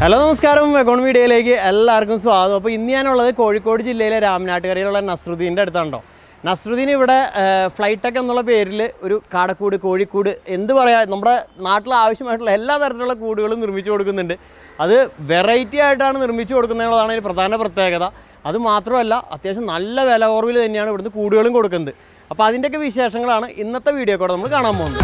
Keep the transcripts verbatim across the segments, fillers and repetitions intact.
Hello നമസ്കാരം എക്കോൺ മീഡിയയിലേക്ക് എല്ലാവർക്കും സ്വാഗതം. അപ്പോൾ ഇന്ന് ഞാനുള്ളത് കോഴിക്കോട് ജില്ലയിലെ രാമനാട്ടുകരയിലുള്ള നസ്രുദ്ദീൻ്റെ അടുത്താണോ. നസ്രുദ്ദീൻ ഇവിടെ ഫ്ലൈറ്റെക് എന്നുള്ള പേരിൽ ഒരു കാടക്കൂട്, കോഴിക്കൂട്, എന്ത് പറയാ, നമ്മുടെ നാട്ടിൽ ആവശ്യമായിട്ടുള്ള എല്ലാ തരത്തിലുള്ള കൂടുകളും നിർമ്മിച്ചു കൊടുക്കുന്നുണ്ട്. അത് വെറൈറ്റി ആയിട്ടാണ് നിർമ്മിച്ചു കൊടുക്കുന്നതാണ് ഇതിന് പ്രധാന പ്രത്യേകത. അതുമാത്രമല്ല, അത്യാവശ്യം നല്ല വില കുറവിൽ തന്നെയാണ് ഇവിടുന്ന് കൂടുകളും കൊടുക്കുന്നത്. അപ്പോൾ അതിൻ്റെയൊക്കെ വിശേഷങ്ങളാണ് ഇന്നത്തെ വീഡിയോ കൂടെ നമ്മൾ കാണാൻ പോകുന്നത്.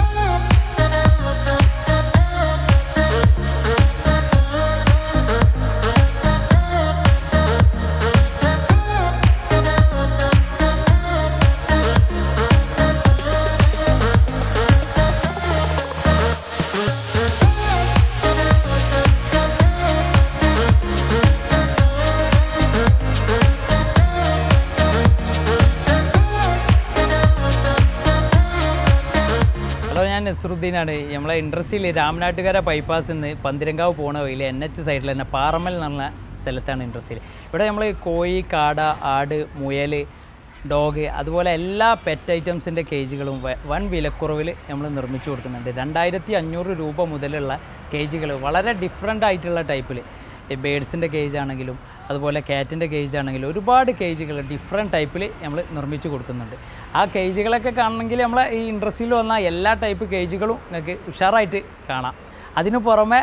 ഞാൻ നസ്രുദ്ദീനാണ്. നമ്മളെ ഇൻഡസ്ട്രിയിൽ രാമനാട്ടുകര ബൈപ്പാസിൽ നിന്ന് പന്തിരങ്കാവ് പോണ വഴിയിൽ എൻ എച്ച് സൈഡിൽ തന്നെ പാറമൽ എന്ന് പറഞ്ഞ സ്ഥലത്താണ് ഇൻഡസ്ട്രിയിൽ. ഇവിടെ നമ്മൾ കോഴി, കാട, ആട്, മുയൽ, ഡോഗ്, അതുപോലെ എല്ലാ പെറ്റ് ഐറ്റംസിൻ്റെ കേജുകളും വൻ വിലക്കുറവിൽ നമ്മൾ നിർമ്മിച്ചു കൊടുക്കുന്നുണ്ട്. രണ്ടായിരത്തി അഞ്ഞൂറ് രൂപ മുതലുള്ള കേജുകൾ വളരെ ഡിഫറെൻ്റ് ആയിട്ടുള്ള ടൈപ്പിൽ, ബേഡ്സിൻ്റെ കേജ് ആണെങ്കിലും അതുപോലെ കാറ്റിൻ്റെ കേജ് ആണെങ്കിലും ഒരുപാട് കേജുകൾ ഡിഫറെൻറ്റ് ടൈപ്പിൽ നമ്മൾ നിർമ്മിച്ച് കൊടുക്കുന്നുണ്ട്. ആ കേജുകളൊക്കെ കാണണമെങ്കിൽ നമ്മളെ ഈ ഇൻഡസ്ട്രിയിൽ വന്ന എല്ലാ ടൈപ്പ് കേജുകളും നിങ്ങൾക്ക് ഉഷാറായിട്ട് കാണാം. അതിനു പുറമെ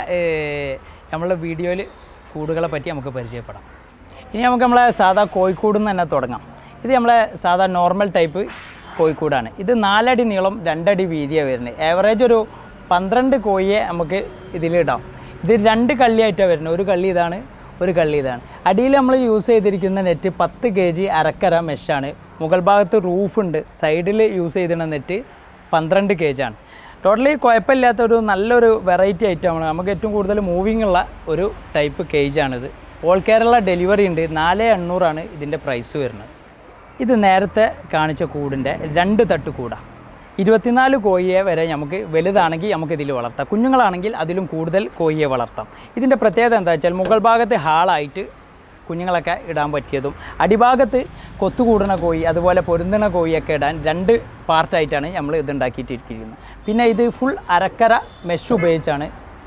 നമ്മളെ വീഡിയോയിൽ കൂടുകളെ പറ്റി നമുക്ക് പരിചയപ്പെടാം. ഇനി നമുക്ക് നമ്മളെ സാധാ കോഴിക്കൂടിൽ നിന്ന് തന്നെ തുടങ്ങാം. ഇത് നമ്മളെ സാധാ നോർമൽ ടൈപ്പ് കോഴിക്കൂടാണ്. ഇത് നാലടി നീളം രണ്ടടി വീതിയാണ് വരുന്നത്. ഏവറേജ് ഒരു പന്ത്രണ്ട് കോഴിയെ നമുക്ക് ഇതിലിടാം. ഇത് രണ്ട് കള്ളിയായിട്ടാണ് വരുന്നത്. ഒരു കള്ളി ഇതാണ്, ഒരു കള്ളി ഇതാണ്. അടിയിൽ നമ്മൾ യൂസ് ചെയ്തിരിക്കുന്ന നെറ്റ് പത്ത് കെ ജി അരക്കര മെഷാണ്. മുകൾ ഭാഗത്ത് റൂഫുണ്ട്. സൈഡിൽ യൂസ് ചെയ്തിരുന്ന നെറ്റ് പന്ത്രണ്ട് കെ ജി ആണ്. ടോട്ടലി കുഴപ്പമില്ലാത്ത ഒരു നല്ലൊരു വെറൈറ്റി ഐറ്റമാണ്. നമുക്ക് ഏറ്റവും കൂടുതൽ മൂവിങ് ഉള്ള ഒരു ടൈപ്പ് കേജാണിത്. ഓൾ കേരള ഡെലിവറി ഉണ്ട്. നാല് എണ്ണൂറാണ് ഇതിൻ്റെ പ്രൈസ് വരുന്നത്. ഇത് നേരത്തെ കാണിച്ച കൂടിൻ്റെ രണ്ട് തട്ട് കൂടാണ്. ഇരുപത്തിനാല് കോഴിയെ വരെ നമുക്ക് വലുതാണെങ്കിൽ നമുക്ക് ഇതിൽ വളർത്താം. കുഞ്ഞുങ്ങളാണെങ്കിൽ അതിലും കൂടുതൽ കോഴിയെ വളർത്താം. ഇതിൻ്റെ പ്രത്യേകത എന്താ വെച്ചാൽ മുകൾ ഭാഗത്ത് ഹാളായിട്ട് കുഞ്ഞുങ്ങളൊക്കെ ഇടാൻ പറ്റിയതും, അടിഭാഗത്ത് കൊത്തുകൂടുന്ന കോഴി അതുപോലെ പൊരുന്നുന്ന കോഴിയൊക്കെ ഇടാൻ രണ്ട് പാർട്ടായിട്ടാണ് നമ്മൾ ഇത് ഉണ്ടാക്കിയിട്ടിരിക്കുന്നത്. പിന്നെ ഇത് ഫുൾ അരക്കര മെഷ് ഉപയോഗിച്ചാണ്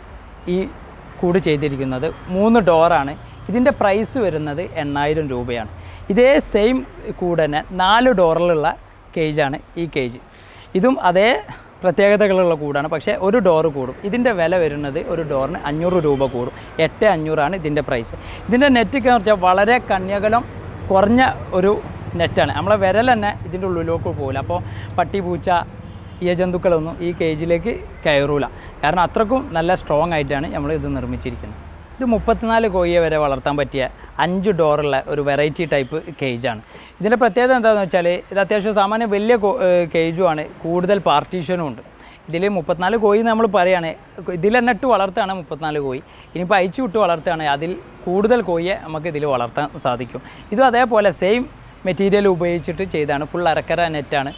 ഈ കൂട് ചെയ്തിരിക്കുന്നത്. മൂന്ന് ഡോറാണ്. ഇതിൻ്റെ പ്രൈസ് വരുന്നത് എണ്ണായിരം രൂപയാണ്. ഇതേ സെയിം കൂട് തന്നെ നാല് ഡോറിലുള്ള കേജാണ് ഈ കേജ്. ഇതും അതേ പ്രത്യേകതകളുള്ള കൂടാണ്, പക്ഷേ ഒരു ഡോറ് കൂടും. ഇതിൻ്റെ വില വരുന്നത് ഒരു ഡോറിന് അഞ്ഞൂറ് രൂപ കൂടും. എട്ട് അഞ്ഞൂറാണ് ഇതിൻ്റെ പ്രൈസ്. ഇതിൻ്റെ നെറ്റൊക്കെ എന്ന് വെച്ചാൽ വളരെ കന്യകലം കുറഞ്ഞ ഒരു നെറ്റാണ്. നമ്മളെ വിരൽ തന്നെ ഇതിൻ്റെ ഉള്ളിലേക്ക് പോകില്ല. അപ്പോൾ പട്ടി, പൂച്ച, ഈ ജന്തുക്കളൊന്നും ഈ കേജിലേക്ക് കയറൂല. കാരണം അത്രക്കും നല്ല സ്ട്രോങ് ആയിട്ടാണ് നമ്മൾ ഇത് നിർമ്മിച്ചിരിക്കുന്നത്. ഇത് മുപ്പത്തിനാല് കോഴിയെ വരെ വളർത്താൻ പറ്റിയ അഞ്ച് ഡോറുള്ള ഒരു വെറൈറ്റി ടൈപ്പ് കേജാണ്. ഇതിൻ്റെ പ്രത്യേകത എന്താണെന്ന് വെച്ചാൽ ഇത് അത്യാവശ്യം സാമാന്യം വലിയ കേജുമാണ്. കൂടുതൽ പാർട്ടീഷനും ഉണ്ട്. ഇതിൽ മുപ്പത്തിനാല് കോഴി നമ്മൾ പറയുകയാണ്. ഇതിൽ തന്നെ ഇട്ട് വളർത്തുകയാണ് മുപ്പത്തിനാല് കോഴി. ഇനിയിപ്പോൾ അയച്ചു വിട്ട് വളർത്തുകയാണ് അതിൽ കൂടുതൽ കോഴിയെ നമുക്ക് ഇതിൽ വളർത്താൻ സാധിക്കും. ഇതും അതേപോലെ സെയിം മെറ്റീരിയൽ ഉപയോഗിച്ചിട്ട് ചെയ്താണ്. ഫുൾ അരക്കര നെറ്റാണ്.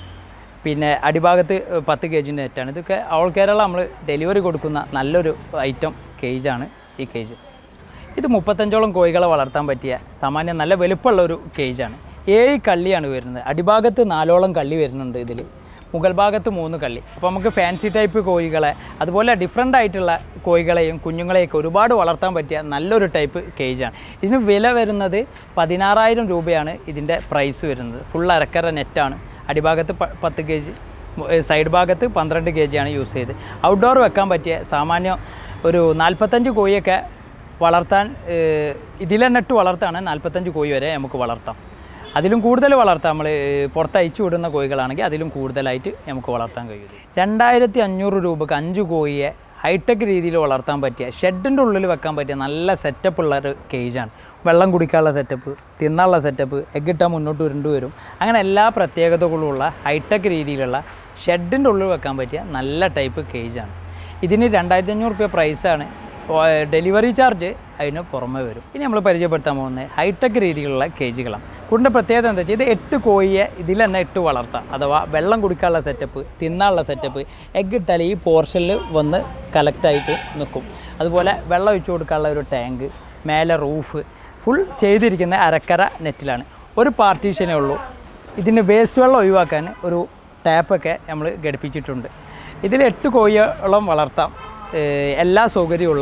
പിന്നെ അടിഭാഗത്ത് പത്ത് കെ ജിൻ്റെ നെറ്റാണ്. ഇതൊക്കെ ഓൾ കേരള നമ്മൾ ഡെലിവറി കൊടുക്കുന്ന നല്ലൊരു ഐറ്റം കേജാണ് ഈ കേജ്. ഇത് മുപ്പത്തഞ്ചോളം കോഴികളെ വളർത്താൻ പറ്റിയ സാമാന്യം നല്ല വലുപ്പമുള്ള ഒരു കേജാണ്. ഏഴ് കള്ളിയാണ് വരുന്നത്. അടിഭാഗത്ത് നാലോളം കള്ളി വരുന്നുണ്ട് ഇതിൽ. മുകൾ ഭാഗത്ത് മൂന്ന് കള്ളി. അപ്പോൾ നമുക്ക് ഫാൻസി ടൈപ്പ് കോഴികളെ അതുപോലെ ഡിഫറെൻ്റ് ആയിട്ടുള്ള കോഴികളെയും കുഞ്ഞുങ്ങളെയൊക്കെ ഒരുപാട് വളർത്താൻ പറ്റിയ നല്ലൊരു ടൈപ്പ് കേജാണ്. ഇതിന് വില വരുന്നത് പതിനാറായിരം രൂപയാണ് ഇതിൻ്റെ പ്രൈസ് വരുന്നത്. ഫുൾ അരക്കര നെറ്റാണ്. അടിഭാഗത്ത് പത്ത് കെ ജി, സൈഡ് ഭാഗത്ത് പന്ത്രണ്ട് കെ ജിയാണ് യൂസ് ചെയ്ത്. ഔട്ട്ഡോർ വെക്കാൻ പറ്റിയ സാമാന്യം ഒരു നാൽപ്പത്തഞ്ച് കോഴിയൊക്കെ വളർത്താൻ ഇതിൽ തന്നെ ഇട്ട് വളർത്താണ് നാൽപ്പത്തഞ്ച് കോഴി വരെ നമുക്ക് വളർത്താം. അതിലും കൂടുതൽ വളർത്താം. നമ്മൾ പുറത്ത് അയച്ചു വിടുന്ന കോഴികളാണെങ്കിൽ അതിലും കൂടുതലായിട്ട് നമുക്ക് വളർത്താൻ കഴിയും. രണ്ടായിരത്തി അഞ്ഞൂറ് രൂപക്ക് അഞ്ച് കോഴിയെ ഹൈടെക് രീതിയിൽ വളർത്താൻ പറ്റിയ ഷെഡിൻ്റെ ഉള്ളിൽ വെക്കാൻ പറ്റിയ നല്ല സെറ്റപ്പുള്ള ഒരു കേജാണ്. വെള്ളം കുടിക്കാനുള്ള സെറ്റപ്പ്, തിന്നാനുള്ള സെറ്റപ്പ്, എഗ്ഗിട്ടാൽ മുന്നോട്ട് ഉരുണ്ടു വരും. അങ്ങനെ എല്ലാ പ്രത്യേകതകളുള്ള ഹൈടെക് രീതിയിലുള്ള ഷെഡിൻ്റെ ഉള്ളിൽ വെക്കാൻ പറ്റിയ നല്ല ടൈപ്പ് കേജാണ്. ഇതിന് രണ്ടായിരത്തി അഞ്ഞൂറ് രൂപ പ്രൈസാണ്. ഡെലിവറി ചാർജ് അതിന് പുറമെ വരും. ഇനി നമ്മൾ പരിചയപ്പെടുത്താൻ പോകുന്നത് ഹൈടെക് രീതിയിലുള്ള കേജുകളാണ്. കൂടുതൽ പ്രത്യേകത എന്താ വെച്ചാൽ ഇത് എട്ട് കോഴിയെ ഇതിൽ തന്നെ ഇട്ട് വളർത്താം. അഥവാ വെള്ളം കുടിക്കാനുള്ള സെറ്റപ്പ്, തിന്നാനുള്ള സെറ്റപ്പ്, എഗ്ഗ് ഇട്ടാൽ ഈ പോർഷനിൽ വന്ന് കലക്റ്റായിട്ട് നിൽക്കും. അതുപോലെ വെള്ളം ഒഴിച്ചു കൊടുക്കാനുള്ള ഒരു ടാങ്ക്, മേലെ റൂഫ്, ഫുൾ ചെയ്തിരിക്കുന്ന അരക്കര നെറ്റിലാണ്. ഒരു പാർട്ടീഷനേ ഉള്ളൂ. ഇതിന് വേസ്റ്റ് വെള്ളം ഒഴിവാക്കാൻ ഒരു ടാപ്പൊക്കെ നമ്മൾ ഘടിപ്പിച്ചിട്ടുണ്ട്. ഇതിൽ എട്ട് കോഴിയോളം വളർത്താം. എല്ലാ സൗകര്യമുള്ള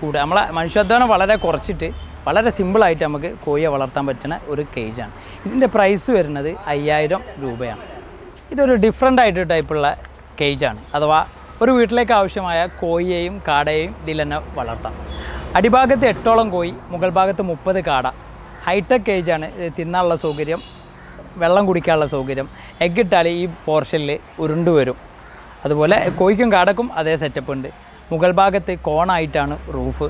കൂട് നമ്മളെ മനുഷ്യാധ്വാനം വളരെ കുറച്ചിട്ട് വളരെ സിമ്പിളായിട്ട് നമുക്ക് കോഴിയെ വളർത്താൻ പറ്റുന്ന ഒരു കേജാണ്. ഇതിൻ്റെ പ്രൈസ് വരുന്നത് അയ്യായിരം രൂപയാണ്. ഇതൊരു ഡിഫറെൻ്റ് ആയിട്ട് ടൈപ്പുള്ള കേജാണ്. അഥവാ ഒരു വീട്ടിലേക്ക് ആവശ്യമായ കോഴിയെയും കാടയെയും ഇതിൽ തന്നെ വളർത്താം. അടിഭാഗത്ത് എട്ടോളം കോഴി, മുകൾ ഭാഗത്ത് മുപ്പത് കാട. ഹൈടെക് കേജാണ്. തിന്നാനുള്ള സൗകര്യം, വെള്ളം കുടിക്കാനുള്ള സൗകര്യം. എഗ് ഇട്ടാൽ ഈ പോർഷനിൽ ഉരുണ്ടു വരും. അതുപോലെ കോഴിക്കും കാടക്കും അതേ സെറ്റപ്പ് ഉണ്ട്. മുകൾ ഭാഗത്ത് കോണായിട്ടാണ് റൂഫ്.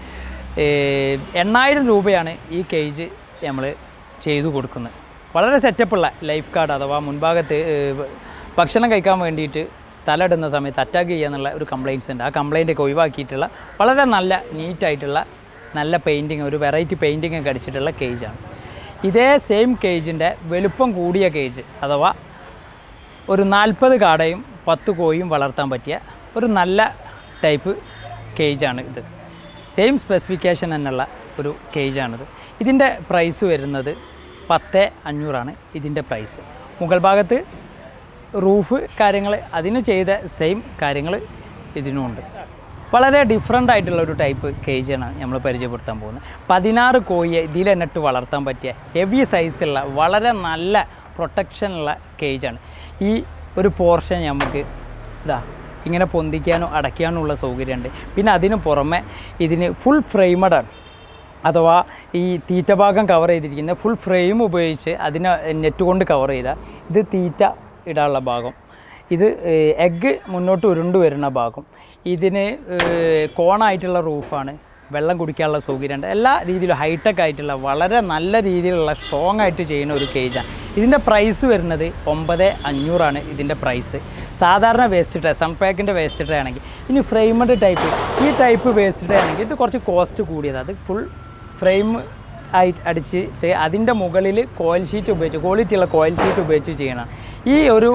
എണ്ണായിരം രൂപയാണ് ഈ കേജ് നമ്മൾ ചെയ്തു കൊടുക്കുന്നത്. വളരെ സെറ്റപ്പുള്ള ലൈഫ് ഗാർഡ് അഥവാ മുൻഭാഗത്ത് ഭക്ഷണം കഴിക്കാൻ വേണ്ടിയിട്ട് തലയിടുന്ന സമയത്ത് അറ്റാക്ക് ചെയ്യുക എന്നുള്ള ഒരു കംപ്ലയിൻറ്റ്സ് ഉണ്ട്. ആ കംപ്ലയിൻ്റൊക്കെ ഒഴിവാക്കിയിട്ടുള്ള വളരെ നല്ല നീറ്റായിട്ടുള്ള നല്ല പെയിൻറ്റിങ്, ഒരു വെറൈറ്റി പെയിൻറ്റിങ് ഒക്കെ അടിച്ചിട്ടുള്ള കേജാണ്. ഇതേ സെയിം കേജിൻ്റെ വലുപ്പം കൂടിയ കേജ് അഥവാ ഒരു നാൽപ്പത് കാടയും പത്ത് കോഴിയും വളർത്താൻ പറ്റിയ ഒരു നല്ല ടൈപ്പ് കേജാണ് ഇത്. സെയിം സ്പെസിഫിക്കേഷൻ എന്നുള്ള ഒരു കേജാണിത്. ഇതിൻ്റെ പ്രൈസ് വരുന്നത് പത്ത് അഞ്ഞൂറാണ് ഇതിൻ്റെ പ്രൈസ്. മുകൾ ഭാഗത്ത് റൂഫ് കാര്യങ്ങൾ അതിന് ചെയ്ത സെയിം കാര്യങ്ങൾ ഇതിനുമുണ്ട്. വളരെ ഡിഫറെൻ്റ് ആയിട്ടുള്ള ഒരു ടൈപ്പ് കേജാണ് നമ്മൾ പരിചയപ്പെടുത്താൻ പോകുന്നത്. പതിനാറ് കോഴിയെ ഇതിൽ എന്നിട്ട് വളർത്താൻ പറ്റിയ ഹെവി സൈസുള്ള വളരെ നല്ല പ്രൊട്ടക്ഷനുള്ള കേജാണ്. ഈ ഒരു പോർഷൻ നമുക്ക് ഇതാ ഇങ്ങനെ പൊന്തിക്കാനോ അടയ്ക്കാനോ ഉള്ള സൗകര്യമുണ്ട്. പിന്നെ അതിന് പുറമെ ഇതിന് ഫുൾ ഫ്രെയിമഡാണ്. അഥവാ ഈ തീറ്റ ഭാഗം കവർ ചെയ്തിരിക്കുന്ന ഫുൾ ഫ്രെയിം ഉപയോഗിച്ച് അതിനെ നെറ്റ് കൊണ്ട് കവർ ചെയ്താൽ ഇത് തീറ്റ ഇടാനുള്ള ഭാഗം, ഇത് എഗ്ഗ് മുന്നോട്ട് ഉരുണ്ടു വരുന്ന ഭാഗം, ഇതിന് കോണായിട്ടുള്ള റൂഫാണ്, വെള്ളം കുടിക്കാനുള്ള സൗകര്യമുണ്ട്. എല്ലാ രീതിയിലും ഹൈടെക് ആയിട്ടുള്ള വളരെ നല്ല രീതിയിലുള്ള സ്ട്രോങ് ആയിട്ട് ചെയ്യുന്ന ഒരു കേജാണ്. ഇതിൻ്റെ പ്രൈസ് വരുന്നത് ഒമ്പത് അഞ്ഞൂറാണ് ഇതിൻ്റെ പ്രൈസ്. സാധാരണ വേസ്റ്റ് ട്രേ, സൺപാക്കിൻ്റെ വേസ്റ്റ് ട്രേ ആണെങ്കിൽ, ഇനി ഫ്രെയിമഡ് ടൈപ്പ് ഈ ടൈപ്പ് വേസ്റ്റ് ട്രേ ആണെങ്കിൽ ഇത് കുറച്ച് കോസ്റ്റ് കൂടിയത്. അത് ഫുൾ ഫ്രെയിം ആയി അടിച്ചിട്ട് അതിൻ്റെ മുകളിൽ കോയിൽ ഷീറ്റ് ഉപയോഗിച്ച് ക്വാളിറ്റിയുള്ള കോയിൽ ഷീറ്റ് ഉപയോഗിച്ച് ചെയ്യണം. ഈ ഒരു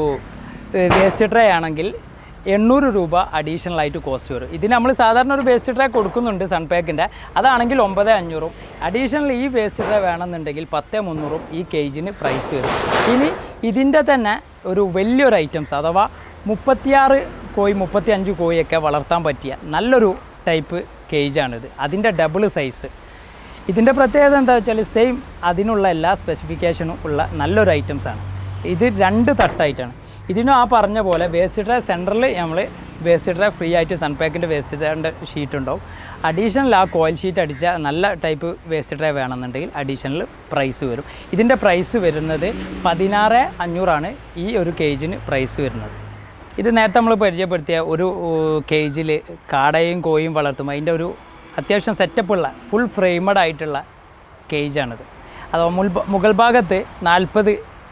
വേസ്റ്റ് ട്രേ ആണെങ്കിൽ എണ്ണൂറ് രൂപ അഡീഷണൽ ആയിട്ട് കോസ്റ്റ് വരും. ഇതിന് നമ്മൾ സാധാരണ ഒരു വേസ്റ്റ് ട്രേ കൊടുക്കുന്നുണ്ട് സൺപാക്കിൻ്റെ, അതാണെങ്കിൽ ഒമ്പത് അഞ്ഞൂറും. അഡീഷണൽ ഈ വേസ്റ്റ് ട്രേ വേണമെന്നുണ്ടെങ്കിൽ പത്ത് മുന്നൂറും ഈ കേജിന് പ്രൈസ് വരും. ഇനി ഇതിൻ്റെ തന്നെ ഒരു വലിയൊരു ഐറ്റംസ് അഥവാ മുപ്പത്തിയാറ് കോഴി മുപ്പത്തി അഞ്ച് കോഴിയൊക്കെ വളർത്താൻ പറ്റിയ നല്ലൊരു ടൈപ്പ് കേജാണിത്. അതിൻ്റെ ഡബിൾ സൈസ്. ഇതിൻ്റെ പ്രത്യേകത എന്താ വെച്ചാൽ സെയിം അതിനുള്ള എല്ലാ സ്പെസിഫിക്കേഷനും ഉള്ള നല്ലൊരു ഐറ്റംസാണ്. ഇത് രണ്ട് തട്ടായിട്ടാണ്. ഇതിനും ആ പറഞ്ഞ പോലെ വേസ്റ്റ് ട്രേ സെൻറ്ററിൽ നമ്മൾ വേസ്റ്റ് ട്രേ ഫ്രീ ആയിട്ട് സൺപാക്കിൻ്റെ വേസ്റ്റ് ട്രേൻ്റെ ഷീറ്റ് ഉണ്ടാവും. അഡീഷണൽ ആ കോയിൽ ഷീറ്റ് അടിച്ച നല്ല ടൈപ്പ് വേസ്റ്റ് ട്രേ വേണമെന്നുണ്ടെങ്കിൽ അഡീഷണൽ പ്രൈസ് വരും. ഇതിൻ്റെ പ്രൈസ് വരുന്നത് പതിനാറ് അഞ്ഞൂറാണ് ഈ ഒരു കേജിന് പ്രൈസ് വരുന്നത്. ഇത് നേരത്തെ നമ്മൾ പരിചയപ്പെടുത്തിയ ഒരു കേജിൽ കാടയും കോഴിയും വളർത്തുമ്പോൾ അതിൻ്റെ ഒരു അത്യാവശ്യം സെറ്റപ്പുള്ള ഫുൾ ഫ്രെയിമഡ് ആയിട്ടുള്ള കേജാണിത്. അഥവാ മുൾ മുകൾ ഭാഗത്ത് നാൽപ്പത്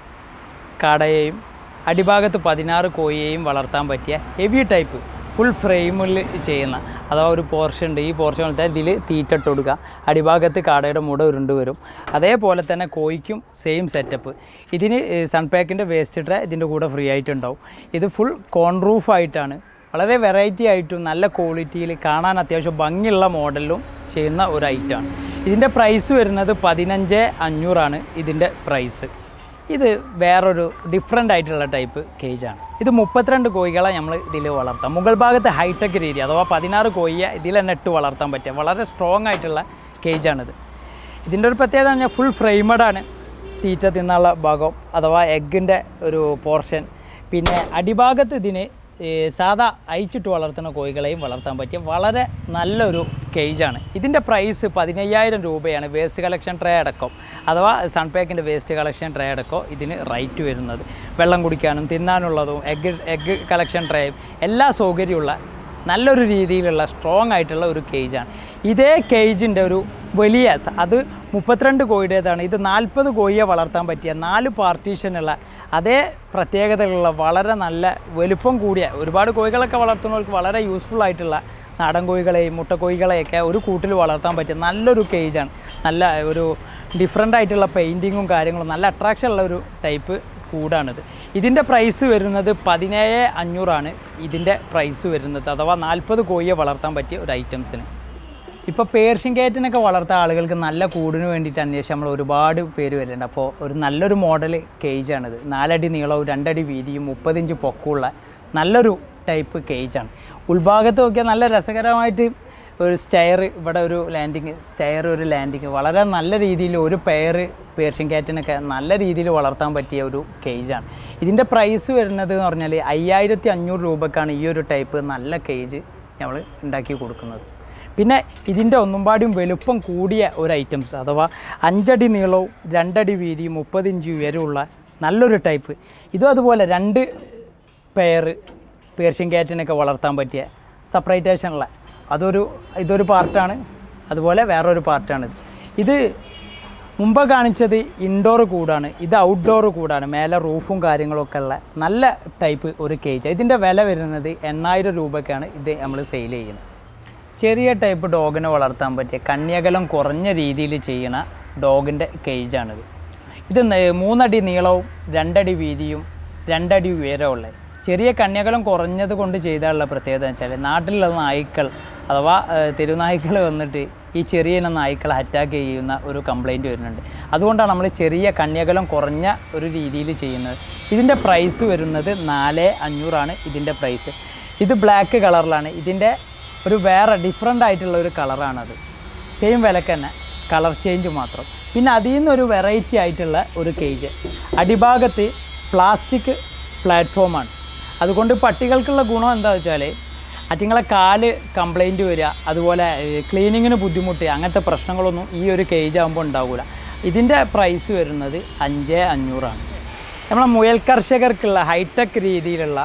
കാടയെയും അടിഭാഗത്ത് പതിനാറ് കോഴിയെയും വളർത്താൻ പറ്റിയ ഹെവി ടൈപ്പ് ഫുൾ ഫ്രെയിമിൽ ചെയ്യുന്ന അഥവാ ഒരു പോർഷൻ ഉണ്ട്. ഈ പോർഷൻ പോലത്തെ ഇതിൽ തീറ്റ ഇട്ട് കൊടുക്കുക, അടിഭാഗത്ത് കാടയുടെ മുട ഉരുണ്ട് വരും. അതേപോലെ തന്നെ കോഴിക്കും സെയിം സെറ്റപ്പ്. ഇതിന് സൺപാക്കിൻ്റെ വേസ്റ്റ് ട്രേ ഇതിൻ്റെ കൂടെ ഫ്രീ ആയിട്ടുണ്ടാവും. ഇത് ഫുൾ കോൺ റൂഫായിട്ടാണ് വളരെ വെറൈറ്റി ആയിട്ടും നല്ല ക്വാളിറ്റിയിൽ കാണാൻ അത്യാവശ്യം ഭംഗിയുള്ള മോഡലിലും ചെയ്യുന്ന ഒരു ഐറ്റമാണ്. ഇതിൻ്റെ പ്രൈസ് വരുന്നത് പതിനഞ്ച് അഞ്ഞൂറാണ് ഇതിൻ്റെ പ്രൈസ്. ഇത് വേറൊരു ഡിഫറെൻ്റ് ആയിട്ടുള്ള ടൈപ്പ് കേജാണ്. ഇത് മുപ്പത്തിരണ്ട് കോഴികളെ നമ്മൾ ഇതിൽ വളർത്താം. മുകൾ ഭാഗത്ത് ഹൈടെക് രീതി അഥവാ പതിനാറ് കോഴിയെ ഇതിൽ തന്നെ ഇട്ട് വളർത്താൻ പറ്റിയ വളരെ സ്ട്രോങ് ആയിട്ടുള്ള കേജാണിത്. ഇതിൻ്റെ ഒരു പ്രത്യേകത പറഞ്ഞാൽ ഫുൾ ഫ്രെയിമഡാണ്. തീറ്റ തിന്നുള്ള ഭാഗം അഥവാ എഗ്ഗിൻ്റെ ഒരു പോർഷൻ. പിന്നെ അടിഭാഗത്ത് ഇതിന് സാധാ അയച്ചിട്ട് വളർത്തുന്ന കോഴികളെയും വളർത്താൻ പറ്റിയ വളരെ നല്ലൊരു കേജാണ്. ഇതിൻ്റെ പ്രൈസ് പതിനയ്യായിരം രൂപയാണ് വേസ്റ്റ് കളക്ഷൻ ട്രേ അടക്കം അഥവാ സൺപാക്കിൻ്റെ വേസ്റ്റ് കളക്ഷൻ ട്രേ അടക്കം ഇതിന് റേറ്റ് വരുന്നത്. വെള്ളം കുടിക്കാനും തിന്നാനുള്ളതും എഗ്ഗ് എഗ്ഗ് കളക്ഷൻ ട്രേയും എല്ലാ സൗകര്യമുള്ള നല്ലൊരു രീതിയിലുള്ള സ്ട്രോങ് ആയിട്ടുള്ള ഒരു കേജാണ്. ഇതേ കേജിൻ്റെ ഒരു വലിയ അത് മുപ്പത്തിരണ്ട് കോഴിയുടേതാണ്. ഇത് നാൽപ്പത് കോഴിയെ വളർത്താൻ പറ്റിയ നാല് പാർട്ടീഷനുള്ള അതേ പ്രത്യേകതകളുള്ള വളരെ നല്ല വലുപ്പം കൂടിയ ഒരുപാട് കോഴികളൊക്കെ വളർത്തുന്നവർക്ക് വളരെ യൂസ്ഫുൾ ആയിട്ടുള്ള നാടൻ കോഴികളെയും മുട്ടക്കോഴികളെയൊക്കെ ഒരു കൂട്ടിൽ വളർത്താൻ പറ്റിയ നല്ലൊരു കേജാണ്. നല്ല ഒരു ഡിഫറെൻ്റ് ആയിട്ടുള്ള പെയിൻറ്റിങ്ങും കാര്യങ്ങളും നല്ല അട്രാക്ഷൻ ഉള്ള ഒരു ടൈപ്പ് കൂടാണിത്. ഇതിൻ്റെ പ്രൈസ് വരുന്നത് പതിനേഴ് അഞ്ഞൂറാണ് ഇതിൻ്റെ പ്രൈസ് വരുന്നത് അഥവാ നാൽപ്പത് കോഴിയെ വളർത്താൻ പറ്റിയ ഒരു ഐറ്റംസിന്. ഇപ്പോൾ പേർഷ്യൻ ക്യാറ്റിനൊക്കെ വളർത്താൻ ആളുകൾക്ക് നല്ല കൂടിന് വേണ്ടിയിട്ട് അന്വേഷിച്ച് നമ്മൾ ഒരുപാട് പേര് വരുന്നുണ്ട്. അപ്പോൾ ഒരു നല്ലൊരു മോഡൽ കേജാണിത്. നാലടി നീളവും രണ്ടടി വീതിയും മുപ്പതിഞ്ച് പൊക്കമുള്ള നല്ലൊരു ടൈപ്പ് കേജാണ്. ഉൾഭാഗത്ത് നോക്കിയാൽ നല്ല രസകരമായിട്ട് ഒരു സ്റ്റെയർ, ഇവിടെ ഒരു ലാൻഡിങ്, സ്റ്റെയർ ഒരു ലാൻഡിങ്, വളരെ നല്ല രീതിയിൽ ഒരു പെയർ പേർഷ്യൻ ക്യാറ്റിനൊക്കെ നല്ല രീതിയിൽ വളർത്താൻ പറ്റിയ ഒരു കേജാണ്. ഇതിൻ്റെ പ്രൈസ് വരുന്നത് എന്ന് പറഞ്ഞാൽ അയ്യായിരത്തി അഞ്ഞൂറ് രൂപക്കാണ് ഈ ഒരു ടൈപ്പ് നല്ല കേജ് നമ്മൾ ഉണ്ടാക്കി കൊടുക്കുന്നത്. പിന്നെ ഇതിൻ്റെ ഒന്നുംപാടിയും വലുപ്പം കൂടിയ ഒരു ഐറ്റംസ്, അഥവാ അഞ്ചടി നീളവും രണ്ടടി വീതിയും മുപ്പത് ഇഞ്ച് ഉയരമുള്ള നല്ലൊരു ടൈപ്പ്, ഇതും അതുപോലെ രണ്ട് പെയർ പേർഷ്യൻ ക്യാറ്റിനൊക്കെ വളർത്താൻ പറ്റിയ സെപ്പറേറ്റേഷനുള്ള അതൊരു ഇതൊരു പാർട്ടാണ്, അതുപോലെ വേറൊരു പാർട്ടാണ്. ഇത് മുമ്പ് കാണിച്ചത് ഇൻഡോർ കൂടാണ്, ഇത് ഔട്ട്ഡോർ കൂടാണ്, മേലെ റൂഫും കാര്യങ്ങളൊക്കെ ഉള്ള നല്ല ടൈപ്പ് ഒരു കേജ്. ഇതിൻ്റെ വില വരുന്നത് എണ്ണായിരം രൂപയ്ക്കാണ് ഇത് നമ്മൾ സെയിൽ ചെയ്യുന്നത്. ചെറിയ ടൈപ്പ് ഡോഗിനെ വളർത്താൻ പറ്റിയ കന്യകലം കുറഞ്ഞ രീതിയിൽ ചെയ്യണ ഡോഗിൻ്റെ കേജാണിത്. ഇത് മൂന്നടി നീളവും രണ്ടടി വീതിയും രണ്ടടി ഉയരമുള്ള ചെറിയ കന്യകലം കുറഞ്ഞത് കൊണ്ട് ചെയ്താലുള്ള പ്രത്യേകത എന്ന് വെച്ചാൽ നാട്ടിലുള്ള നായ്ക്കൾ അഥവാ തെരുനായ്ക്കൾ വന്നിട്ട് ഈ ചെറിയ ഇനം നായ്ക്കളെ അറ്റാക്ക് ചെയ്യുന്ന ഒരു കംപ്ലയിൻറ്റ് വരുന്നുണ്ട്. അതുകൊണ്ടാണ് നമ്മൾ ചെറിയ കന്യകലം കുറഞ്ഞ ഒരു രീതിയിൽ ചെയ്യുന്നത്. ഇതിൻ്റെ പ്രൈസ് വരുന്നത് നാല് അഞ്ഞൂറാണ് ഇതിൻ്റെ പ്രൈസ്. ഇത് ബ്ലാക്ക് കളറിലാണ്, ഇതിൻ്റെ ഒരു വേറെ ഡിഫറെൻ്റ് ആയിട്ടുള്ള ഒരു കളറാണത്. സെയിം വിലക്ക് തന്നെ, കളർ ചേഞ്ച് മാത്രം. പിന്നെ അതിൽ നിന്നൊരു വെറൈറ്റി ആയിട്ടുള്ള ഒരു കേജ്, അടിഭാഗത്ത് പ്ലാസ്റ്റിക് പ്ലാറ്റ്ഫോമാണ്. അതുകൊണ്ട് പട്ടികൾക്കുള്ള ഗുണം എന്താണെന്ന് വെച്ചാൽ അറ്റിങ്ങളെ കാല് കംപ്ലൈൻറ്റ് വരിക, അതുപോലെ ക്ലീനിങ്ങിന് ബുദ്ധിമുട്ട്, അങ്ങനത്തെ പ്രശ്നങ്ങളൊന്നും ഈ ഒരു കേജ് ആകുമ്പോൾ ഉണ്ടാവില്ല. ഇതിൻ്റെ പ്രൈസ് വരുന്നത് അഞ്ച് അഞ്ഞൂറാണ്. നമ്മളെ മുയൽ കർഷകർക്കുള്ള ഹൈടെക് രീതിയിലുള്ള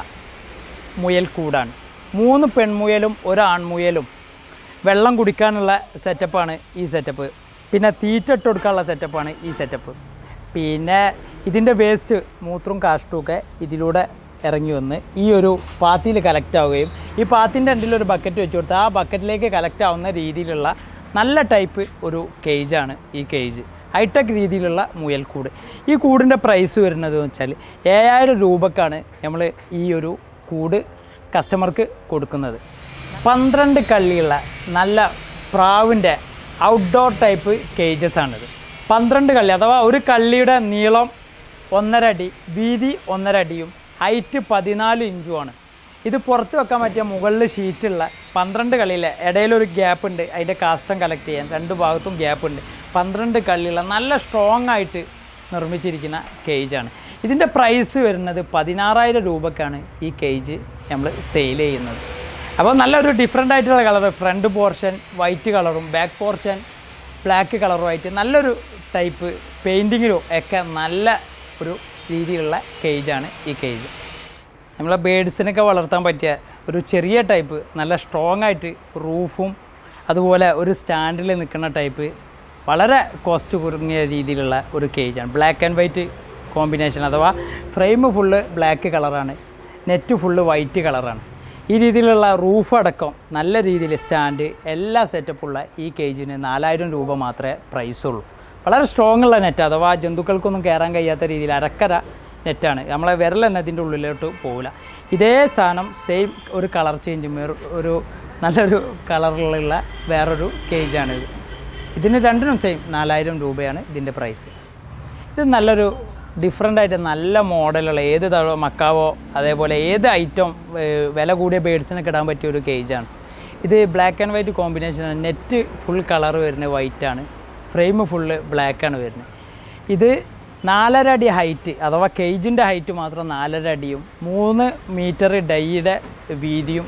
മുയൽ കൂടാണ്. മൂന്ന് പെൺമുയലും ഒരു ആൺമുയലും വെള്ളം കുടിക്കാനുള്ള സെറ്റപ്പാണ് ഈ സെറ്റപ്പ്. പിന്നെ തീറ്റ ഇട്ട് കൊടുക്കാനുള്ള സെറ്റപ്പാണ് ഈ സെറ്റപ്പ്. പിന്നെ ഇതിൻ്റെ വേസ്റ്റ് മൂത്രവും കാഷ്ടമൊക്കെ ഇതിലൂടെ ഇറങ്ങി വന്ന് ഈ ഒരു പാത്തിയിൽ കലക്റ്റ് ആവുകയും ഈ പാത്തിൻ്റെ എൻഡിൽ ഒരു ബക്കറ്റ് വെച്ച് കൊടുത്ത് ആ ബക്കറ്റിലേക്ക് കലക്റ്റ് ആവുന്ന രീതിയിലുള്ള നല്ല ടൈപ്പ് ഒരു കേജാണ് ഈ കേജ്. ഹൈടെക് രീതിയിലുള്ള മുയൽക്കൂട്. ഈ കൂടിൻ്റെ പ്രൈസ് വരുന്നത് എന്ന് വെച്ചാൽ ഏഴായിരം രൂപക്കാണ് നമ്മൾ ഈ ഒരു കൂട് കസ്റ്റമർക്ക് കൊടുക്കുന്നത്. പന്ത്രണ്ട് കള്ളിയുള്ള നല്ല പ്രാവിൻ്റെ ഔട്ട്ഡോർ ടൈപ്പ് കേജസ് ആണിത്. പന്ത്രണ്ട് കള്ളി അഥവാ ഒരു കള്ളിയുടെ നീളം ഒന്നര അടി, വീതി ഒന്നര അടിയും ഹൈറ്റ് പതിനാല് ഇഞ്ചുമാണ്. ഇത് പുറത്ത് വെക്കാൻ പറ്റിയ മുകളിൽ ഷീറ്റുള്ള പന്ത്രണ്ട് കള്ളിയിലെ ഇടയിലൊരു ഗ്യാപ്പ് ഉണ്ട്, അതിൻ്റെ കാസ്റ്റം കളക്ട് ചെയ്യാൻ രണ്ട് ഭാഗത്തും ഗ്യാപ്പ് ഉണ്ട്. പന്ത്രണ്ട് കള്ളിയുള്ള നല്ല സ്ട്രോങ് ആയിട്ട് നിർമ്മിച്ചിരിക്കുന്ന കേജാണ്. ഇതിൻ്റെ പ്രൈസ് വരുന്നത് പതിനാറായിരം രൂപക്കാണ് ഈ കേജ് നമ്മൾ സെയിൽ ചെയ്യുന്നത്. അപ്പോൾ നല്ലൊരു ഡിഫറെൻ്റ് ആയിട്ടുള്ള കളർ, ഫ്രണ്ട് പോർഷൻ വൈറ്റ് കളറും ബാക്ക് പോർഷൻ ബ്ലാക്ക് കളറുമായിട്ട് നല്ലൊരു ടൈപ്പ് പെയിൻറ്റിങ്ങിലും ഒക്കെ നല്ല ഒരു രീതിയിലുള്ള കേജാണ് ഈ കേജ്. നമ്മളെ ബേഡ്സിനൊക്കെ വളർത്താൻ പറ്റിയ ഒരു ചെറിയ ടൈപ്പ്, നല്ല സ്ട്രോങ് ആയിട്ട് റൂഫും അതുപോലെ ഒരു സ്റ്റാൻഡിൽ നിൽക്കുന്ന ടൈപ്പ്, വളരെ കോസ്റ്റ് കുറഞ്ഞ രീതിയിലുള്ള ഒരു കേജാണ്. ബ്ലാക്ക് ആൻഡ് വൈറ്റ് കോമ്പിനേഷൻ, അഥവാ ഫ്രെയിം ഫുള്ള് ബ്ലാക്ക് കളറാണ്, നെറ്റ് ഫുള്ള് വൈറ്റ് കളറാണ്. ഈ രീതിയിലുള്ള റൂഫ് അടക്കം നല്ല രീതിയിൽ സ്റ്റാൻഡ് എല്ലാ സെറ്റപ്പുള്ള ഈ കേജിന് നാലായിരം രൂപ മാത്രമേ പ്രൈസുള്ളൂ. വളരെ സ്ട്രോങ് ഉള്ള നെറ്റ്, അഥവാ ജന്തുക്കൾക്കൊന്നും കയറാൻ കഴിയാത്ത രീതിയിൽ അരക്കര നെറ്റാണ്. നമ്മളെ വിരൽ തന്നെ അതിൻ്റെ ഉള്ളിലോട്ട് പോകില്ല. ഇതേ സാധനം സെയിം ഒരു കളർ ചേഞ്ച്, ഒരു നല്ലൊരു കളറിലുള്ള വേറൊരു കേജാണിത്. ഇതിന് രണ്ടിനും സെയിം നാലായിരം രൂപയാണ് ഇതിൻ്റെ പ്രൈസ്. ഇത് നല്ലൊരു ഡിഫറെൻ്റ് ആയിട്ട് നല്ല മോഡലുള്ള ഏത് തവ മക്കാവോ അതേപോലെ ഏത് ഐറ്റം വില കൂടിയ ബേഡ്സിനൊക്കെ ഇടാൻ പറ്റിയ ഒരു കേജാണ്. ഇത് ബ്ലാക്ക് ആൻഡ് വൈറ്റ് കോമ്പിനേഷനാണ്. നെറ്റ് ഫുൾ കളർ വരുന്നത് വൈറ്റാണ്, ഫ്രെയിം ഫുള്ള് ബ്ലാക്കാണ് വരുന്നത്. ഇത് നാലര അടി ഹൈറ്റ്, അഥവാ കേജിൻ്റെ ഹൈറ്റ് മാത്രം നാലര അടിയും മൂന്ന് മീറ്റർ ഡൈയുടെ വീതിയും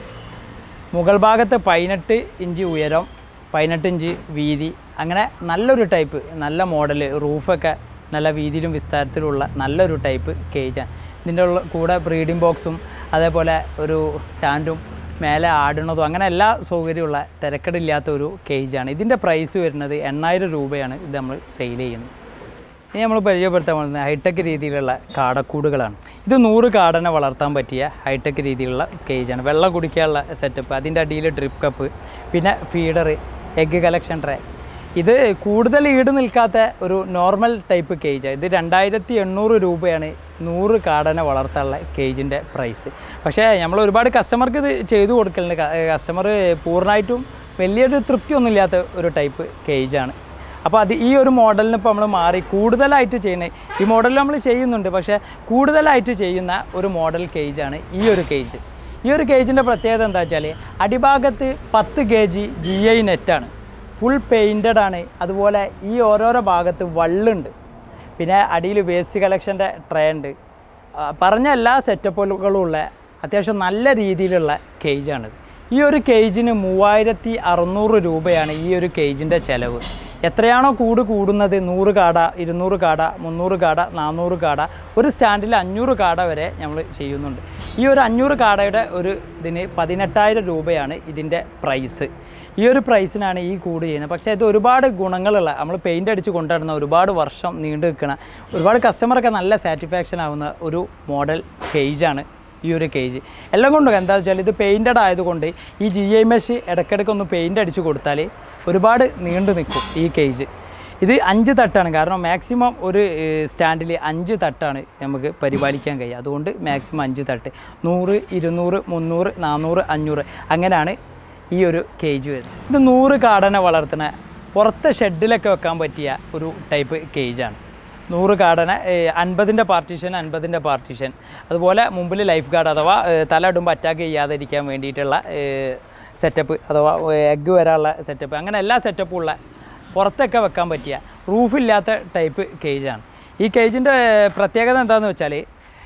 മുകൾ ഭാഗത്ത് പതിനെട്ട് ഇഞ്ച് ഉയരം പതിനെട്ട് ഇഞ്ച് വീതി, അങ്ങനെ നല്ലൊരു ടൈപ്പ് നല്ല മോഡൽ, റൂഫൊക്കെ നല്ല വീതിയിലും വിസ്താരത്തിലുള്ള നല്ലൊരു ടൈപ്പ് കേജാണ്. ഇതിൻ്റെ ഉള്ള കൂടെ ബ്രീഡിംഗ് ബോക്സും അതേപോലെ ഒരു സ്റ്റാൻഡും മേലെ ആടുന്നതും അങ്ങനെ എല്ലാ സൗകര്യമുള്ള തിരക്കടില്ലാത്ത ഒരു കേജാണ്. ഇതിൻ്റെ പ്രൈസ് വരുന്നത് എണ്ണായിരം രൂപയാണ് ഇത് നമ്മൾ സെയിൽ ചെയ്യുന്നത്. ഇനി നമ്മൾ പരിചയപ്പെടുത്താൻ പോകുന്നത് ഹൈടെക് രീതിയിലുള്ള കാടക്കൂടുകളാണ്. ഇത് നൂറ് കാടനെ വളർത്താൻ പറ്റിയ ഹൈടെക് രീതിയിലുള്ള കേജാണ്. വെള്ളം കുടിക്കാനുള്ള സെറ്റപ്പ്, അതിൻ്റെ അടിയിൽ ഡ്രിപ്പ് കപ്പ്, പിന്നെ ഫീഡർ, എഗ്ഗ് കളക്ഷൻ ട്രേ. ഇത് കൂടുതൽ ഈട് നിൽക്കാത്ത ഒരു നോർമൽ ടൈപ്പ് കേജാണ്. ഇത് രണ്ടായിരത്തി എണ്ണൂറ് രൂപയാണ് നൂറ് കാടനെ വളർത്താനുള്ള കേജിൻ്റെ പ്രൈസ്. പക്ഷേ നമ്മൾ ഒരുപാട് കസ്റ്റമർക്ക് ഇത് ചെയ്തു കൊടുക്കലുണ്ട്. കസ്റ്റമർ പൂർണ്ണമായിട്ടും വലിയൊരു തൃപ്തിയൊന്നും ഇല്ലാത്ത ഒരു ടൈപ്പ് കേജാണ്. അപ്പോൾ അത് ഈ ഒരു മോഡലിന് ഇപ്പോൾ നമ്മൾ മാറി കൂടുതലായിട്ട് ചെയ്യുന്നത്, ഈ മോഡലിൽ നമ്മൾ ചെയ്യുന്നുണ്ട്, പക്ഷേ കൂടുതലായിട്ട് ചെയ്യുന്ന ഒരു മോഡൽ കേജാണ് ഈ ഒരു കേജ്. ഈ ഒരു കേജിൻ്റെ പ്രത്യേകത എന്താ വെച്ചാൽ അടിഭാഗത്ത് പത്ത് കെ ജി ജി ഐ നെറ്റാണ്, ഫുൾ പെയിൻറ്റഡ് ആണ്. അതുപോലെ ഈ ഓരോരോ ഭാഗത്ത് വള്ളുണ്ട്. പിന്നെ അടിയിൽ വേസ്റ്റ് കളക്ഷൻ്റെ ട്രേ ഉണ്ട്. പറഞ്ഞ എല്ലാ സെറ്റപ്പുകളും ഉള്ള അത്യാവശ്യം നല്ല രീതിയിലുള്ള കേജാണിത്. ഈ ഒരു കേജിന് മൂവായിരത്തി അറുന്നൂറ് രൂപയാണ് ഈ ഒരു കേജിൻ്റെ ചിലവ്. എത്രയാണോ കൂട് കൂടുന്നത്, നൂറ് കാട, ഇരുന്നൂറ് കാട, മുന്നൂറ് കാട, നാനൂറ് കാട, ഒരു സ്റ്റാൻഡിൽ അഞ്ഞൂറ് കാട വരെ നമ്മൾ ചെയ്യുന്നുണ്ട്. ഈ ഒരു അഞ്ഞൂറ് കാടയുടെ ഒരു ഇതിന് പതിനെട്ടായിരം രൂപയാണ് ഇതിൻ്റെ പ്രൈസ്. ഈ ഒരു പ്രൈസിനാണ് ഈ കൂട് ചെയ്യുന്നത്. പക്ഷേ ഇത് ഒരുപാട് ഗുണങ്ങളുള്ള, നമ്മൾ പെയിൻ്റ് അടിച്ച് കൊണ്ടുവരുന്ന, ഒരുപാട് വർഷം നീണ്ടു നിൽക്കുന്ന, ഒരുപാട് കസ്റ്റമറൊക്കെ നല്ല സാറ്റിസ്ഫാക്ഷൻ ആവുന്ന ഒരു മോഡൽ കേജാണ് ഈ ഒരു കേജ്. എല്ലാം കൊണ്ടും എന്താണെന്ന് വെച്ചാൽ ഇത് പെയിൻറ്റഡ് ആയതുകൊണ്ട് ഈ ജി ഐ മെഷ് ഇടയ്ക്കിടയ്ക്ക് ഒന്ന് പെയിൻ്റ് അടിച്ച് കൊടുത്താൽ ഒരുപാട് നീണ്ടു നിൽക്കും ഈ കേജ്. ഇത് അഞ്ച് തട്ടാണ്, കാരണം മാക്സിമം ഒരു സ്റ്റാൻഡിൽ അഞ്ച് തട്ടാണ് നമുക്ക് പരിപാലിക്കാൻ കഴിയുക. അതുകൊണ്ട് മാക്സിമം അഞ്ച് തട്ട്, നൂറ്, ഇരുന്നൂറ്, മുന്നൂറ്, നാനൂറ്, അഞ്ഞൂറ്, അങ്ങനെയാണ് ഈ ഒരു കേജ് വരുന്നത്. ഇത് നൂറ് കാടനെ വളർത്തുന്ന, പുറത്തെ ഷെഡിലൊക്കെ വെക്കാൻ പറ്റിയ ഒരു ടൈപ്പ് കേജാണ്. നൂറ് കാടനെ അൻപതിൻ്റെ പാർട്ടീഷൻ, അൻപതിൻ്റെ പാർട്ടീഷൻ, അതുപോലെ മുമ്പിൽ ലൈഫ് ഗാർഡ് അഥവാ തല ഇടുമ്പോൾ അറ്റാക്ക് ചെയ്യാതിരിക്കാൻ വേണ്ടിയിട്ടുള്ള സെറ്റപ്പ്, അഥവാ എഗ്ഗ് വരാനുള്ള സെറ്റപ്പ്, അങ്ങനെ എല്ലാ സെറ്റപ്പും ഉള്ള, പുറത്തൊക്കെ വെക്കാൻ പറ്റിയ റൂഫില്ലാത്ത ടൈപ്പ് കേജാണ്. ഈ കേജിൻ്റെ പ്രത്യേകത എന്താണെന്ന് വെച്ചാൽ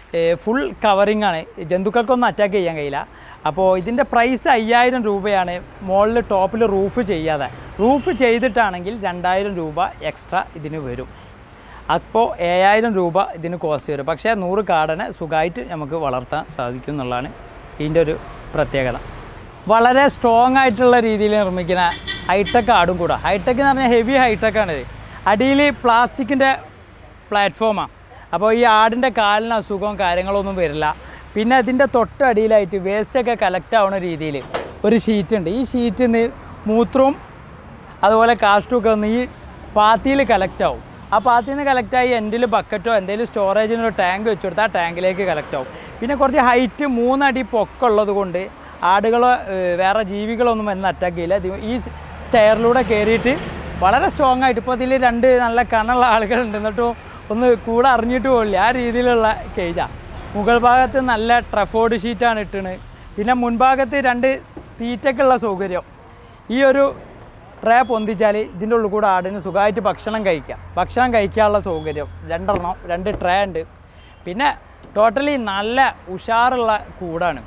ഫുൾ കവറിങ് ആണ്, ജന്തുക്കൾക്കൊന്നും അറ്റാക്ക് ചെയ്യാൻ കഴിയില്ല. അപ്പോൾ ഇതിൻ്റെ പ്രൈസ് അയ്യായിരം രൂപയാണ്. മുകളിൽ ടോപ്പിൽ റൂഫ് ചെയ്യാതെ, റൂഫ് ചെയ്തിട്ടാണെങ്കിൽ രണ്ടായിരം രൂപ എക്സ്ട്രാ ഇതിന് വരും. അപ്പോൾ ഏഴായിരം രൂപ ഇതിന് കോസ്റ്റ് വരും. പക്ഷേ നൂറ് കാടനെ സുഖമായിട്ട് നമുക്ക് വളർത്താൻ സാധിക്കും എന്നുള്ളതാണ് ഇതിൻ്റെ ഒരു പ്രത്യേകത. വളരെ സ്ട്രോങ് ആയിട്ടുള്ള രീതിയിൽ നിർമ്മിക്കുന്ന ഹൈടെക് ആടും കൂടെ. ഹൈടെക് എന്ന് പറഞ്ഞാൽ ഹെവി ഹൈടെക്കാണിത്. അടിയിൽ പ്ലാസ്റ്റിക്കിൻ്റെ പ്ലാറ്റ്ഫോമാണ്. അപ്പോൾ ഈ ആടിൻ്റെ കാലിന് അസുഖവും കാര്യങ്ങളൊന്നും വരില്ല. പിന്നെ അതിൻ്റെ തൊട്ടടിയിലായിട്ട് വേസ്റ്റൊക്കെ കളക്ട് ആവുന്ന രീതിയിൽ ഒരു ഷീറ്റുണ്ട്. ഈ ഷീറ്റിൽ നിന്ന് മൂത്രവും അതുപോലെ കാഷ്ടമൊക്കെ ഒന്ന് ഈ പാത്തിയിൽ കളക്ട് ആവും. ആ പാത്തിയിൽ നിന്ന് കളക്റ്റായി എൻഡിൽ ബക്കറ്റോ എന്തെങ്കിലും സ്റ്റോറേജിനൊരു ടാങ്ക് വെച്ച് കൊടുത്താൽ ആ ടാങ്കിലേക്ക് കളക്ട് ആവും. പിന്നെ കുറച്ച് ഹൈറ്റ് മൂന്നടി പൊക്കമുള്ളത് കൊണ്ട് ആടുകളോ വേറെ ജീവികളൊന്നും വന്ന് അറ്റാക്ക് ചെയ്യില്ല. ഈ സ്റ്റെയറിലൂടെ കയറിയിട്ട് വളരെ സ്ട്രോങ് ആയിട്ട്, ഇപ്പോൾ ഇതിൽ രണ്ട് നല്ല കണ്ണുള്ള ആളുകളുണ്ട്, എന്നിട്ടും ഒന്ന് കൂടെ അറിഞ്ഞിട്ട് പോകില്ല, ആ രീതിയിലുള്ള കേജാണ്. മുകൾ ഭാഗത്ത് നല്ല ട്രഫോർഡ് ഷീറ്റാണ് ഇട്ടണ്. പിന്നെ മുൻഭാഗത്ത് രണ്ട് തീറ്റയ്ക്കുള്ള സൗകര്യം. ഈ ഒരു ട്രേ പൊന്തിച്ചാൽ ഇതിൻ്റെ ഉള്ളിൽ കൂടെ ആടിന് സുഖമായിട്ട് ഭക്ഷണം കഴിക്കാം. ഭക്ഷണം കഴിക്കാനുള്ള സൗകര്യം രണ്ടെണ്ണം, രണ്ട് ട്രേ ഉണ്ട്. പിന്നെ ടോട്ടലി നല്ല ഉഷാറുള്ള കൂടാണ്.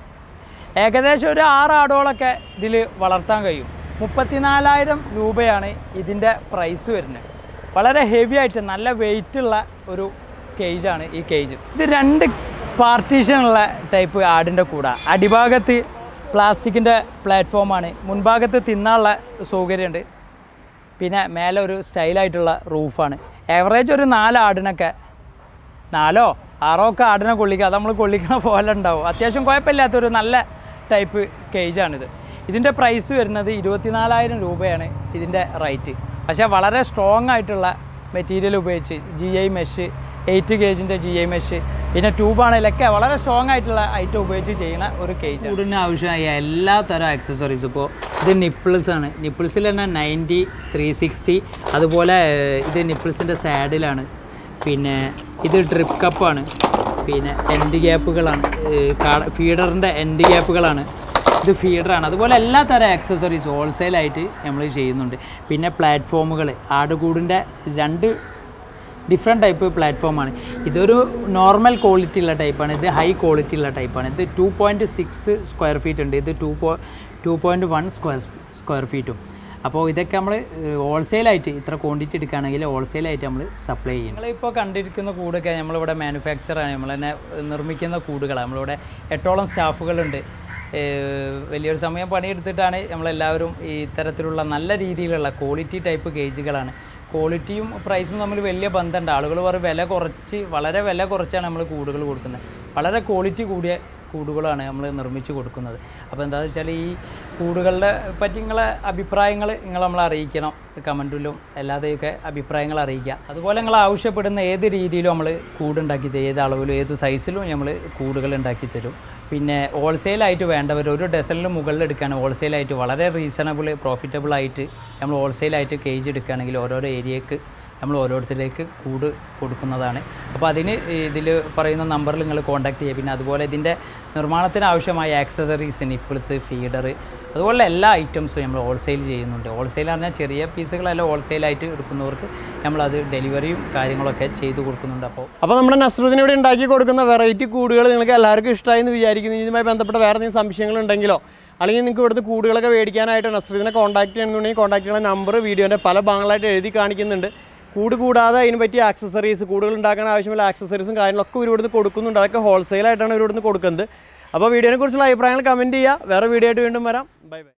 ഏകദേശം ഒരു ആറ് ആടുകളൊക്കെ ഇതിൽ വളർത്താൻ കഴിയും. മുപ്പത്തിനാലായിരം രൂപയാണ് ഇതിൻ്റെ പ്രൈസ് വരുന്നത്. വളരെ ഹെവി ആയിട്ട് നല്ല വെയിറ്റുള്ള ഒരു കേജാണ് ഈ കേജ്. ഇത് രണ്ട് പാർട്ടീഷനുള്ള ടൈപ്പ് ആടിൻ്റെ കൂടാ. അടിഭാഗത്ത് പ്ലാസ്റ്റിക്കിൻ്റെ പ്ലാറ്റ്ഫോമാണ്, മുൻഭാഗത്ത് തിന്നാനുള്ള സൗകര്യമുണ്ട്. പിന്നെ മേലെ ഒരു സ്റ്റൈലായിട്ടുള്ള റൂഫാണ്. ഏവറേജ് ഒരു നാല് ആടിനൊക്കെ, നാലോ ആറോ ഒക്കെ ആടിനെ കൊള്ളിക്കുക, അത് നമ്മൾ കൊള്ളിക്കുന്ന പോലെ ഉണ്ടാവും. അത്യാവശ്യം കുഴപ്പമില്ലാത്തൊരു നല്ല ടൈപ്പ് കേജാണിത്. ഇതിൻ്റെ പ്രൈസ് വരുന്നത് ഇരുപത്തിനാലായിരം രൂപയാണ് ഇതിൻ്റെ റേറ്റ്. പക്ഷേ വളരെ സ്ട്രോങ് ആയിട്ടുള്ള മെറ്റീരിയൽ ഉപയോഗിച്ച് ജി ഐ മെഷ്, എയ്റ്റ് കേജിൻ്റെ ജി ഐ മെഷ്, പിന്നെ ട്യൂബാണെങ്കിലൊക്കെ വളരെ സ്ട്രോങ് ആയിട്ടുള്ള ഐറ്റം ഉപയോഗിച്ച് ചെയ്യുന്ന ഒരു കേജ്. കൂടിന് ആവശ്യമായ എല്ലാ തരം ആക്സസറീസ്. ഇപ്പോൾ ഇത് നിപ്പിൾസ് ആണ്. നിപ്പിൾസിൽ തന്നെ നയൻറ്റി, ത്രീ സിക്സ്റ്റി, അതുപോലെ ഇത് നിപ്പിൾസിൻ്റെ സാഡിലാണ്. പിന്നെ ഇത് ഡ്രിപ്പ് കപ്പാണ്. പിന്നെ എൻഡ് ഗ്യാപ്പുകളാണ്, ഫീഡറിൻ്റെ എൻഡ് ഗ്യാപ്പുകളാണ്. ഇത് ഫീഡറാണ്. അതുപോലെ എല്ലാ തരം ആക്സസറീസ് ഹോൾസെയിലായിട്ട് നമ്മൾ ചെയ്യുന്നുണ്ട്. പിന്നെ പ്ലാറ്റ്ഫോമുകൾ, ആടുകൂടിൻ്റെ രണ്ട് ഡിഫറെൻറ്റ് ടൈപ്പ് പ്ലാറ്റ്ഫോമാണ്. ഇതൊരു നോർമൽ ക്വാളിറ്റി ഉള്ള ടൈപ്പാണ്, ഇത് ഹൈ ക്വാളിറ്റി ഉള്ള ടൈപ്പാണ്. ഇത് two point six square feet ഉണ്ട്, ഇത് ടു പോ two point one square square ഫീറ്റും. അപ്പോൾ ഇതൊക്കെ നമ്മൾ ഹോൾസെയിലായിട്ട് ഇത്ര ക്വാണ്ടിറ്റി എടുക്കുകയാണെങ്കിൽ ഹോൾസെയിലായിട്ട് നമ്മൾ സപ്ലൈ ചെയ്യും. നമ്മളിപ്പോൾ കണ്ടിരിക്കുന്ന കൂടൊക്കെ നമ്മളിവിടെ മാനുഫാക്ചറാണ്, നമ്മൾ തന്നെ നിർമ്മിക്കുന്ന കൂടുകളാണ്. നമ്മളിവിടെ എട്ടോളം സ്റ്റാഫുകളുണ്ട്. വലിയൊരു സമയം പണിയെടുത്തിട്ടാണ് നമ്മളെല്ലാവരും ഈ ഇത്തരത്തിലുള്ള നല്ല രീതിയിലുള്ള ക്വാളിറ്റി ടൈപ്പ് കേജുകളാണ്. ക്വാളിറ്റിയും പ്രൈസും തമ്മിൽ വലിയ ബന്ധമുണ്ട്. ആളുകൾ പറയും വില കുറച്ച്, വളരെ വില കുറച്ചാണ് നമ്മൾ കൂടുകൾ കൊടുക്കുന്നത്. വളരെ ക്വാളിറ്റി കൂടിയ കൂടുകളാണ് നമ്മൾ നിർമ്മിച്ച് കൊടുക്കുന്നത്. അപ്പോൾ എന്താണെന്ന് വെച്ചാൽ ഈ കൂടുകളുടെ പറ്റി നിങ്ങളെ അഭിപ്രായങ്ങൾ നിങ്ങൾ നമ്മളെ അറിയിക്കണം, കമൻറ്റിലും അല്ലാതെയൊക്കെ അഭിപ്രായങ്ങൾ അറിയിക്കുക. അതുപോലെ നിങ്ങൾ ആവശ്യപ്പെടുന്ന ഏത് രീതിയിലും നമ്മൾ കൂടുണ്ടാക്കി തരും, ഏത് അളവിലും ഏത് സൈസിലും നമ്മൾ കൂടുകൾ ഉണ്ടാക്കി തരും. പിന്നെ ഹോൾസെയിലായിട്ട് വേണ്ടവർ ഒരു ഡസണിന് മുകളിൽ എടുക്കുകയാണ് ഹോൾസെയിലായിട്ട് വളരെ റീസണബിൾ പ്രോഫിറ്റബിൾ ആയിട്ട് നമ്മൾ ഹോൾസെയിലായിട്ട് കേജ് എടുക്കുകയാണെങ്കിൽ ഓരോരോ ഏരിയക്ക് നമ്മൾ ഓരോരുത്തരിലേക്ക് കൂട് കൊടുക്കുന്നതാണ്. അപ്പോൾ അതിന് ഇതിൽ പറയുന്ന നമ്പറിൽ നിങ്ങൾ കോൺടാക്ട് ചെയ്യുക. പിന്നെ അതുപോലെ ഇതിൻ്റെ നിർമ്മാണത്തിന് ആവശ്യമായ ആക്സസറീസ്, നിപ്പിൾസ്, ഫീഡർ, അതുപോലെ എല്ലാ ഐറ്റംസും നമ്മൾ ഹോൾസെയിൽ ചെയ്യുന്നുണ്ട്. ഹോൾസെയിൽ പറഞ്ഞാൽ ചെറിയ പീസുകളെല്ലാം ഹോൾസെയിലായിട്ട് എടുക്കുന്നവർക്ക് നമ്മളത് ഡെലിവറിയും കാര്യങ്ങളൊക്കെ ചെയ്തു കൊടുക്കുന്നുണ്ട്. അപ്പോൾ അപ്പോൾ നമ്മുടെ നസ്രുദ്ദീൻ ഇവിടെ ഉണ്ടാക്കി കൊടുക്കുന്ന വെറൈറ്റി കൂടുകൾ നിങ്ങൾക്ക് എല്ലാവർക്കും ഇഷ്ടമായി എന്ന് വിചാരിക്കുന്നു. ഇതുമായി ബന്ധപ്പെട്ട വേറെ എന്തെങ്കിലും സംശയങ്ങളുണ്ടെങ്കിലോ അല്ലെങ്കിൽ നിങ്ങൾക്ക് ഇവിടുത്തെ കൂടുകളൊക്കെ മേടിക്കാനായിട്ട് നസ്രുദ്ദീനെ കോൺടാക്ട് ചെയ്യണമെന്നുണ്ടെങ്കിൽ കോൺടാക്ട് ചെയ്യുന്ന നമ്പർ വീഡിയോൻ്റെ പല ഭാഗങ്ങളായിട്ട് എഴുതി കാണിക്കുന്നുണ്ട്. കൂട് കൂടാതെ അതിന് പറ്റിയ ആക്സസറീസ്, കൂടുകൾ ഉണ്ടാക്കാൻ ആവശ്യമുള്ള ആക്സസറീസും കാര്യങ്ങളൊക്കെ ഇവർ ഇവിടുന്ന് കൊടുക്കുന്നുണ്ട്. അതൊക്കെ ഹോൾസെയിലായിട്ടാണ് ഇവർ ഇവിടുന്ന് കൊടുക്കുന്നത്. അപ്പോൾ വീഡിയോനെ കുറിച്ചുള്ള അഭിപ്രായങ്ങൾ കമൻറ്റ് ചെയ്യുക. വേറെ വീഡിയോ ആയിട്ട് വീണ്ടും വരാം. Bye by.